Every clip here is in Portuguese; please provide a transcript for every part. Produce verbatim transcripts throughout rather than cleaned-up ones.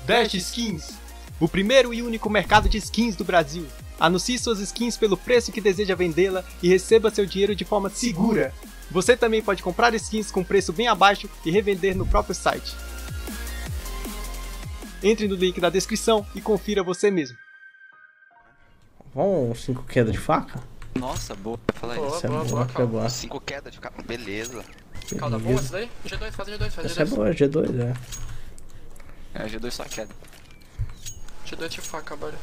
Dash Skins, o primeiro e único mercado de skins do Brasil. Anuncie suas skins pelo preço que deseja vendê-la e receba seu dinheiro de forma segura. Você também pode comprar skins com preço bem abaixo e revender no próprio site. Entre no link da descrição e confira você mesmo. Vamos cinco quedas de faca? Nossa, boa, vai falar Boa, isso. Essa é boa, boa, boa, essa é boa. cinco quedas de faca, beleza. Calda boa essa daí? G dois, faz G dois, faz G Essa é dois. boa, G dois, é. É, G dois só queda. G dois de faca, bora.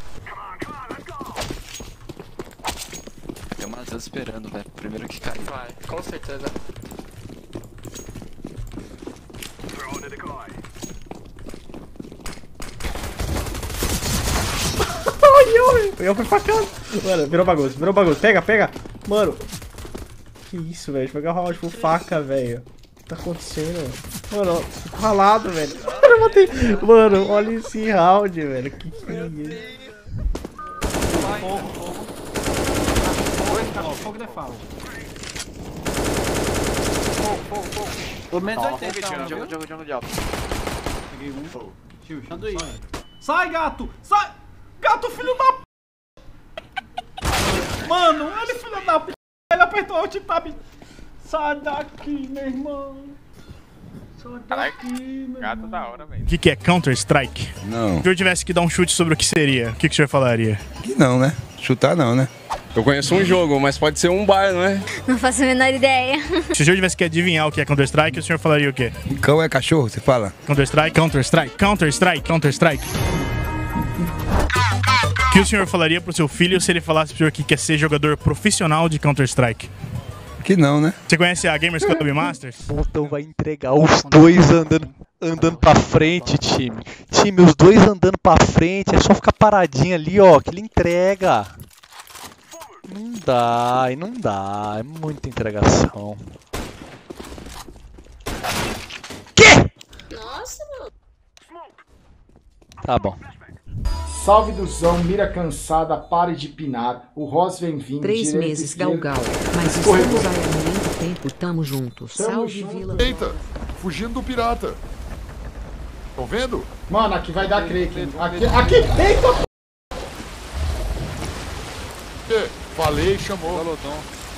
Tem uma Matheus esperando, velho. Primeiro que caiu. Vai, com certeza. Eu fui facando. Mano, virou bagunça, virou bagunça. Pega, pega. Mano. Que isso, velho. Pegar round com faca, velho. O que tá acontecendo? Mano, fico ralado, velho. Eu matei. Mano, olha esse round, velho. Que que é isso? Fogo, fogo. Fogo, fogo de fala. Fogo, fogo, fogo. Pelo menos oitenta, Jogo, viu? jogo, jogo, jogo de alto. Peguei um. Tio, chama aí. Sai, gato! Sai! Gato, filho da p... Mano, ele filho da p... Ele apertou o alt tab. Sai daqui, meu irmão. Sai daqui, meu Gato irmão. da hora, velho. O que, que é Counter-Strike? Não, Se eu tivesse que dar um chute sobre o que seria, o que, que o senhor falaria? que não, né? Chutar não, né? Eu conheço um jogo, mas pode ser um bar, não é? Não faço a menor ideia. Se o senhor tivesse que adivinhar o que é Counter-Strike, o senhor falaria o quê? Cão é cachorro, você fala? Counter-Strike, Counter-Strike, Counter-Strike, Counter-Strike. O que o senhor falaria pro seu filho se ele falasse pro senhor que quer ser jogador profissional de Counter-Strike? Que não, né? Você conhece a Gamers Club Masters? O botão vai entregar os dois andando, andando pra frente, time. Time, os dois andando pra frente, é só ficar paradinho ali, ó, que ele entrega. Não dá, e não dá, é muita entregação. Quê? Nossa, meu. Tá bom. Salve Duzão, mira cansada, pare de pinar. O Ross vem vindo. Três direita, meses, esquerda. Galgal. Mas Escorregou. estamos aí há muito tempo, tamo juntos. Tamo Salve, junto. Vila. Eita, fugindo do pirata. Tão vendo? Mano, aqui vai dar creque. Aqui, aqui, eita! Que? Falei, chamou. Galodon.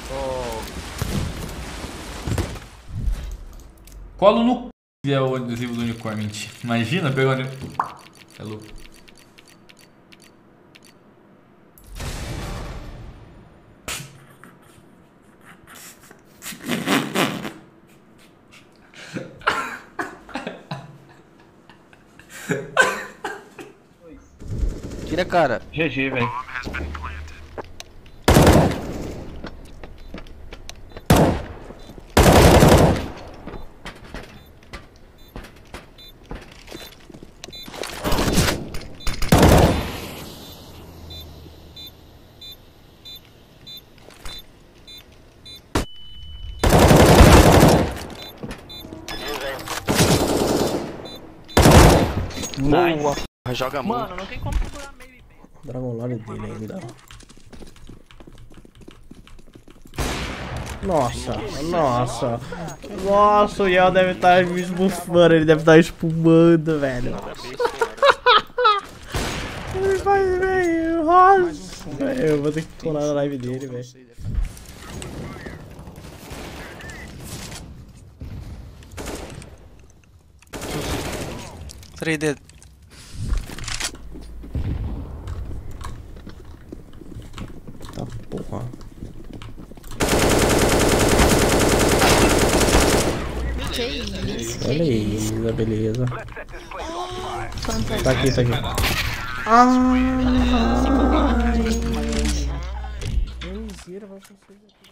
Colo no c... é o adesivo do unicórnio. Mentira. Imagina pegar o unicórnio. É louco. Tira, cara. G G, velho. Boa. Joga muito. Mano, não tem como segurar meio e meio. Dragon Lore dele ainda. Nossa, nossa. Nossa, o Yel deve estar me esbufando, ele deve estar espumando, velho. Ele faz bem, nossa. Eu vou ter que colar na live dele, velho. três D. Tá porra. Que isso? Beleza, beleza. Tá aqui, tá aqui. Ai. Mentira, vai ser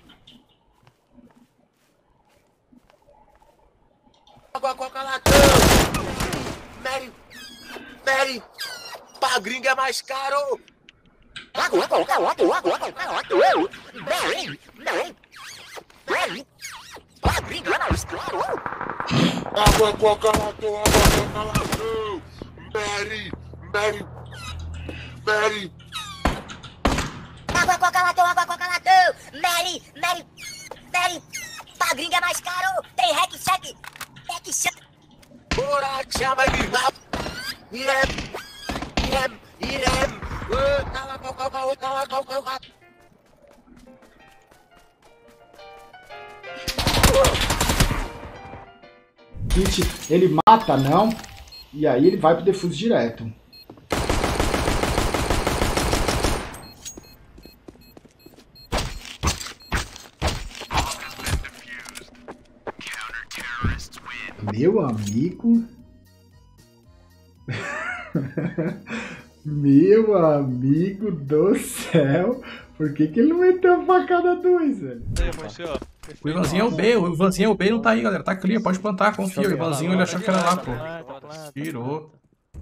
Água, coca, latão! Mary! Mary! Pra gringa é mais caro! Água, coca, latão! Água, coca, latão! Mary! Mary! Mary! Pra gringa é mais caro! Água, coca, latão! Água, coca, latão! Mary! Mary! Mary! Água, coca, latão, água, coca, latão. Mary, Mary, Mary. Pra gringa é mais caro. Tem hack, check. Hack, check. Bora, chama de rap! Irem! Irem! Irem! Uh, Cala, cala, cala, cala, cala, cala, cala. Hit, ele mata, não? E aí ele vai pro defuso direto. Meu amigo. Meu amigo do céu. Por que que ele não meteu a facada dois, velho? O Ivanzinho é o B, o Ivanzinho é o B, não tá aí, galera. Tá clear, pode plantar, confia. O Ivanzinho ele achou que era lá, pô. Tirou.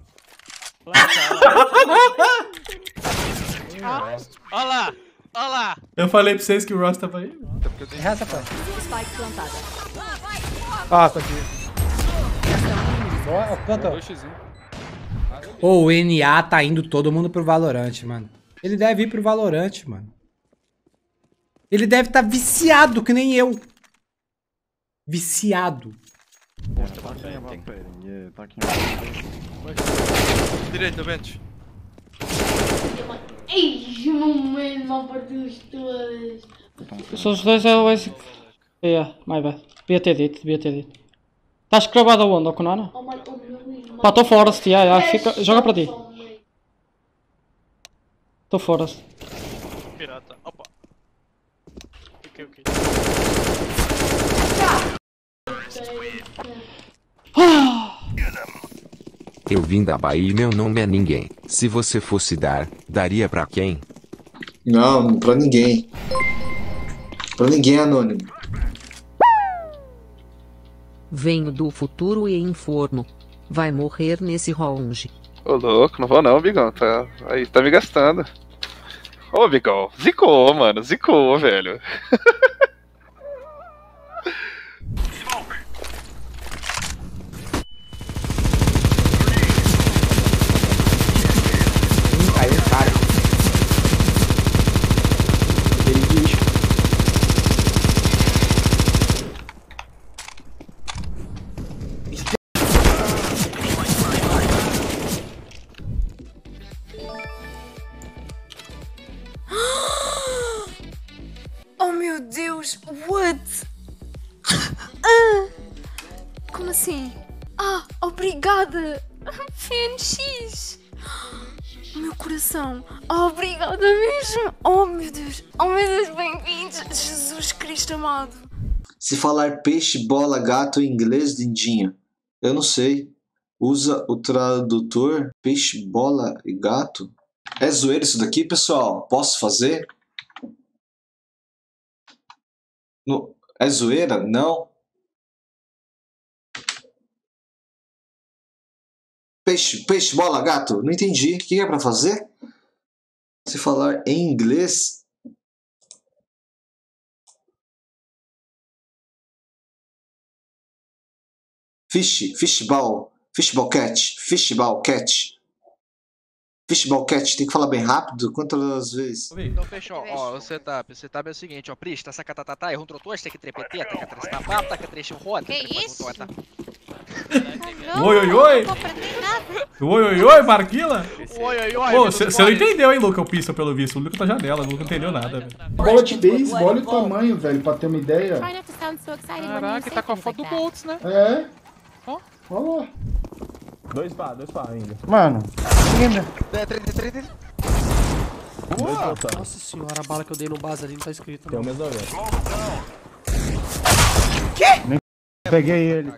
Olha lá, olha lá. Eu falei pra vocês que o Ross tava aí. Resta, pai. Spike plantada. Ah, tá aqui. Canta. Ô, o N A tá indo todo mundo pro Valorant, mano. Ele deve ir pro Valorant, mano. Ele deve estar tá viciado, que nem eu. Viciado. Direito, bench. Ei, não é mal partiu os dois. São os dois é o basic. É, my bad. Devia ter dito, devia ter dito. Estás cravado aonde, Okonana? Pá, tô Forest, yeah, yeah. Fica... joga para ti. Tô Forest. Pirata, opa. Ok, ok. Eu vim da Bahia e meu nome é ninguém. Se você fosse dar, daria pra quem? Não, pra ninguém. Pra ninguém, anônimo. Venho do futuro e informo. Vai morrer nesse round. Ô louco, não vou não, Bigão. Tá, aí tá me gastando. Ô Bigão, zicou, mano. Zicou, velho. Caiu, cara. Ele diz. Oh meu Deus, what? Ah, como assim? Ah, obrigada! F N X! Meu coração, obrigada mesmo! Oh meu Deus, oh meu Deus, bem-vindos! Jesus Cristo amado! Se falar peixe, bola, gato em inglês, lindinho, eu não sei. Usa o tradutor peixe, bola e gato? É zoeira isso daqui, pessoal? Posso fazer? No... É zoeira? Não. Peixe, peixe, bola, gato. Não entendi. O que é pra fazer? Se falar em inglês... Fish, fishball, fishball catch, fishball catch. Fishball catch, tem que falar bem rápido, quantas vezes? Então fechou, ó, o setup, o setup é o seguinte, ó, prista, saca tatatá, erra um trotor, tem que trepetê, taca três tapá, taca três roda, que isso? Oi, oi, oi! Oi, oi, oi, Marquila! Oi, oi, oi! Você não entendeu, hein, Luca, o pistol pelo visto. O Luca tá janela, o Luca não entendeu nada, velho. Bola de beisebol, olha o tamanho, velho, pra ter uma ideia. Caraca, tá com a foto do Boltz, né? É. Olha lá. Dois pá, dois pá ainda. Mano, ainda. É, três, três, três. Boa! Nossa senhora, a bala que eu dei no base ali não tá escrito. Tem o mesmo agora. Que? Nem peguei ele.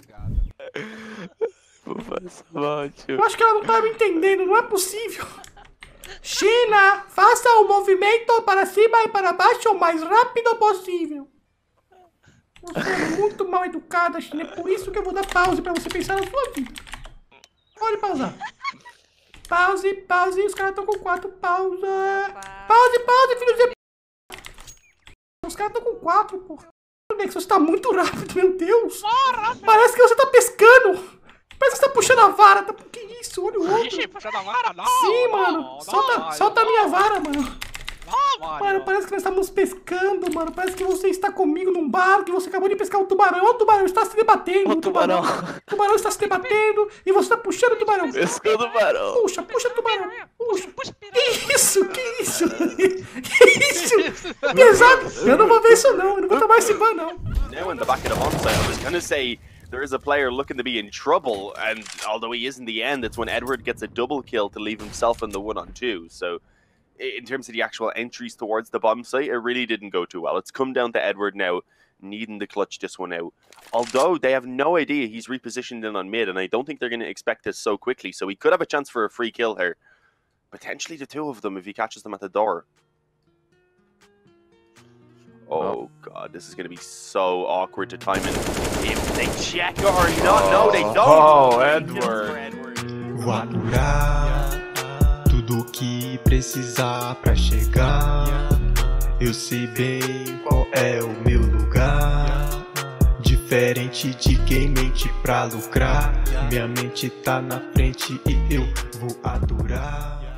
Eu acho que ela não tá me entendendo, não é possível. China, faça o movimento para cima e para baixo o mais rápido possível. Você é muito mal educada, China. É por isso que eu vou dar pause pra você pensar na sua vida. Pode pausar. Pause, pause. Os caras estão com quatro. Pausa. Pause, pause, filho de... Os caras estão com quatro, porra. Nexus tá muito rápido, meu Deus. Parece que você tá pescando. Parece que você tá puxando a vara. Tá... Que isso? Olha o outro. Ixi, puxando a vara? Não, Sim, não, mano. não, solta não, solta não. a minha vara, mano. Mano, parece que nós estamos pescando, mano. Parece que você está comigo num bar, que você acabou de pescar um tubarão. Ó, o tubarão está se debatendo. O tubarão. O tubarão está se debatendo e você está puxando o tubarão. Pescando o tubarão. Puxa, puxa o tubarão. Puxa. Que isso? Que isso? Que isso? Pesado. Eu não vou ver isso não. Eu não vou tomar esse ban não. Now in the back of the bonsai, I was gonna say there is a player looking to be in trouble, and although he is in the end, it's when Edward gets a double kill to leave himself in the one on two. So, in terms of the actual entries towards the bomb site, it really didn't go too well. It's come down to Edward now needing to clutch this one out. Although they have no idea he's repositioned in on mid, and I don't think they're going to expect this so quickly. So he could have a chance for a free kill here. Potentially the two of them if he catches them at the door. Oh god, this is going to be so awkward to time in. If they check or not, oh, no, they don't. Oh, Edward. Vou aturar tudo que precisar pra chegar. Eu sei bem qual é o meu lugar. Diferente de quem mente pra lucrar. Minha mente tá na frente e eu vou adorar.